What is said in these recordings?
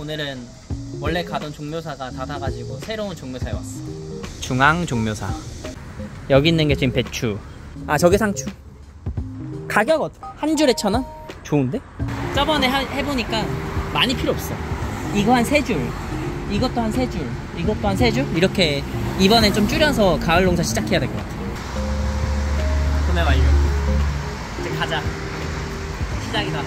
오늘은 원래 가던 종묘사가 닫아가지고 새로운 종묘사에 왔어. 중앙 종묘사. 여기 있는 게 지금 배추. 아, 저게 상추. 가격 어때? 한 줄에 1,000원? 좋은데? 저번에 해보니까 많이 필요 없어. 이거 한 3줄, 이것도 한 3줄, 이것도 한 3줄? 이렇게 이번엔 좀 줄여서 가을 농사 시작해야 될 것 같아. 구매 완료. 이제 가자. 시작이다.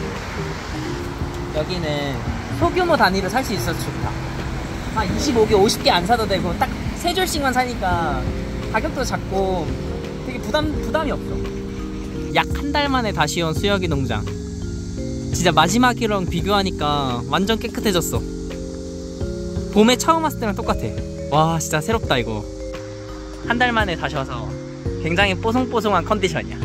여기는 소규모 단위로 살 수 있어서 좋다. 한 25개, 50개 안 사도 되고 딱 3줄씩만 사니까 가격도 작고 되게 부담이 없어. 약 한 달 만에 다시 온 수혁이 농장. 진짜 마지막이랑 비교하니까 완전 깨끗해졌어. 봄에 처음 왔을 때랑 똑같아. 와, 진짜 새롭다 이거. 한 달 만에 다시 와서 굉장히 뽀송뽀송한 컨디션이야.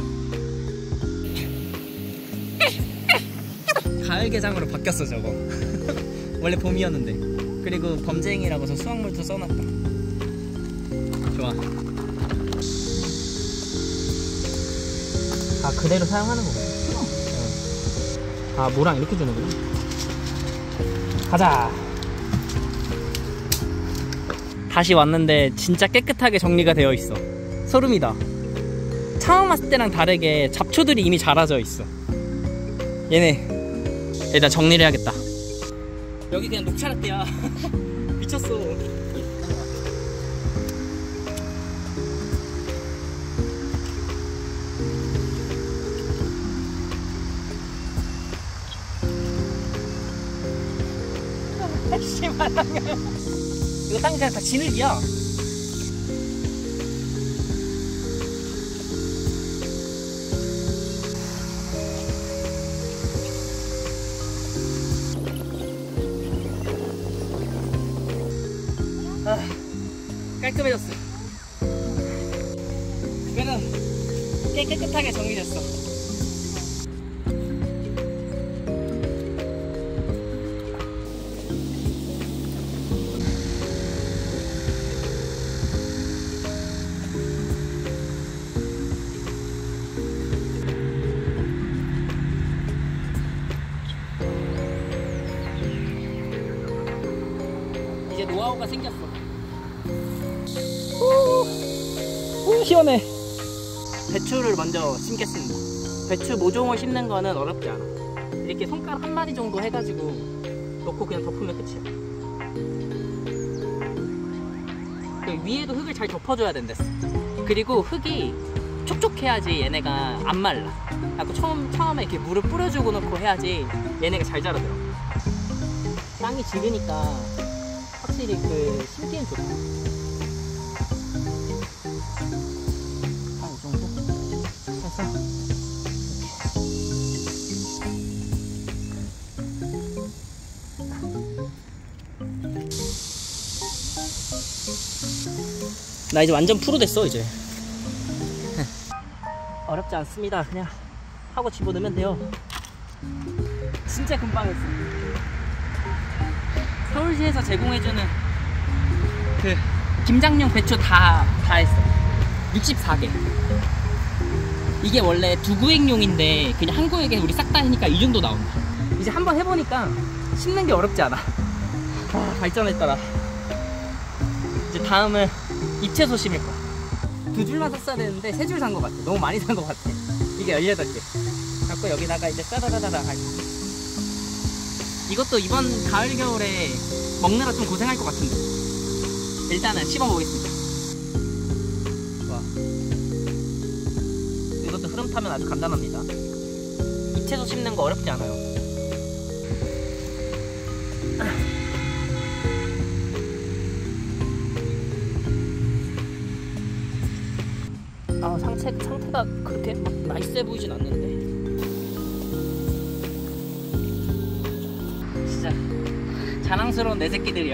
가을 개장으로 바뀌었어 저거. 원래 봄이었는데. 그리고 범쟁이라고 저 수확물도 써놨다. 좋아. 아, 그대로 사용하는 거구나. 아, 모랑 이렇게 주는구나. 가자. 다시 왔는데 진짜 깨끗하게 정리가 되어 있어. 소름이다. 처음 왔을 때랑 다르게 잡초들이 이미 자라져 있어. 얘네 일단 정리를 해야겠다. 여기 그냥 녹차라떼야. 미쳤어. 이거 땅이 그냥 다 진흙이야. 아, 깔끔해졌어. 그래도 꽤 깨끗하게 정리됐어. 이제 노하우가 생겼어. 오, 시원해. 배추를 먼저 심겠습니다. 배추 모종을 심는 거는 어렵지 않아. 이렇게 손가락 한 마디 정도 해가지고 넣고 그냥 덮으면 끝이야. 그 위에도 흙을 잘 덮어줘야 된댔어. 그리고 흙이 촉촉해야지 얘네가 안 말라. 그래서 처음에 이렇게 물을 뿌려주고 넣고 해야지 얘네가 잘 자라더라고. 땅이 지르니까 확실히 그 심기는 좋다. 한 이 정도? 해서 나 이제 완전 프로 됐어 이제. 어렵지 않습니다. 그냥 하고 집어넣으면 돼요. 진짜 금방 했어. 서울시에서 제공해주는 그 김장용 배추 다 했어. 64개. 이게 원래 두구획용인데 그냥 한 구획에 우리 싹 다 하니까 이 정도 나온다. 이제 한번 해보니까 심는 게 어렵지 않아. 아, 발전했더라. 이제 다음은 잎채소 심을 거야. 2줄만 샀어야 되는데 3줄 산 거 같아. 너무 많이 산 거 같아. 이게 18개. 갖고 여기다가 이제 따다다다다 할 거야. 이것도 이번 가을 겨울에 먹느라 좀 고생할 것 같은데 일단은 씹어보겠습니다. 와, 이것도 흐름 타면 아주 간단합니다. 잎채소 씹는 거 어렵지 않아요. 아, 상태가 그렇게 막 나이스해 보이진 않는데 진짜 자랑스러운 내 새끼들이야.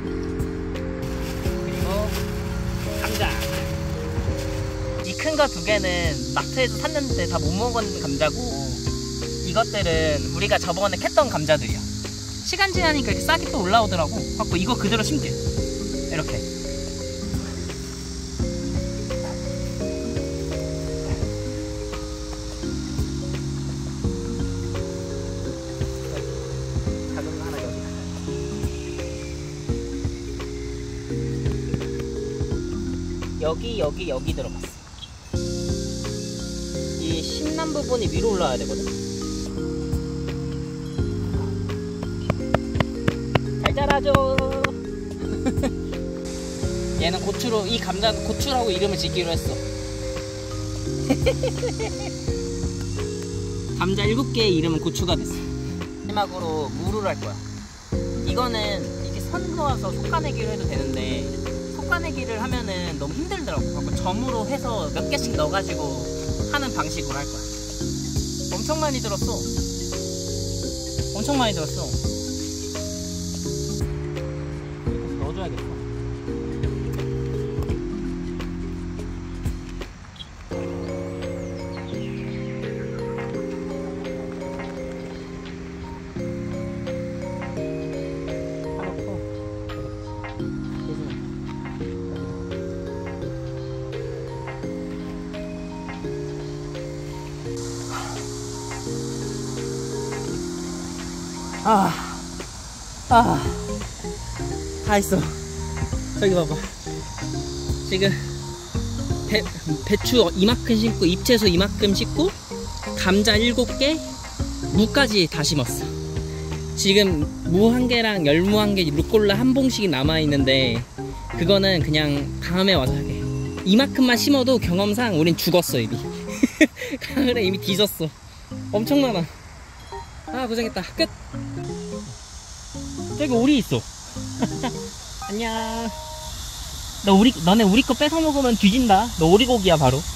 그리고 감자. 이 큰 거 2개는 마트에서 샀는데 다 못 먹은 감자고, 이것들은 우리가 저번에 캤던 감자들이야. 시간 지나니까 이렇게 싹이 또 올라오더라고. 갖고 이거 그대로 심게. 이렇게. 작은 거 하나 여기. 여기 들어갔어. 이 심난 부분이 위로 올라와야 되거든. 잘 자라죠. 얘는 고추로, 이 감자는 고추라고 이름을 짓기로 했어. 감자 7개의 이름은 고추가 됐어. 마지막으로 무를 할 거야. 이거는 이렇게 선 그어서 솎아내기로 해도 되는데, 솎아내기를 하면은 너무 힘들더라고. 그래서 점으로 해서 몇 개씩 넣어가지고 하는 방식으로 할 거야. 엄청 많이 들었어. 엄청 많이 들었어. 넣어줘야겠어. 다 했어. 저기 봐봐. 지금 배추 이만큼 심고, 잎채소 이만큼 심고, 감자 7개, 무까지 다 심었어. 지금 무 1개랑 열무 1개, 루꼴라 1봉씩이 남아있는데, 그거는 그냥 다음에 와서 하게. 이만큼만 심어도 경험상 우린 죽었어, 이미. 가을에 이미 뒤졌어. 엄청 많아. 고생했다. 끝. 저기 오리 있어. 안녕. 너네 우리 거 뺏어 먹으면 뒤진다. 너 오리고기야 바로.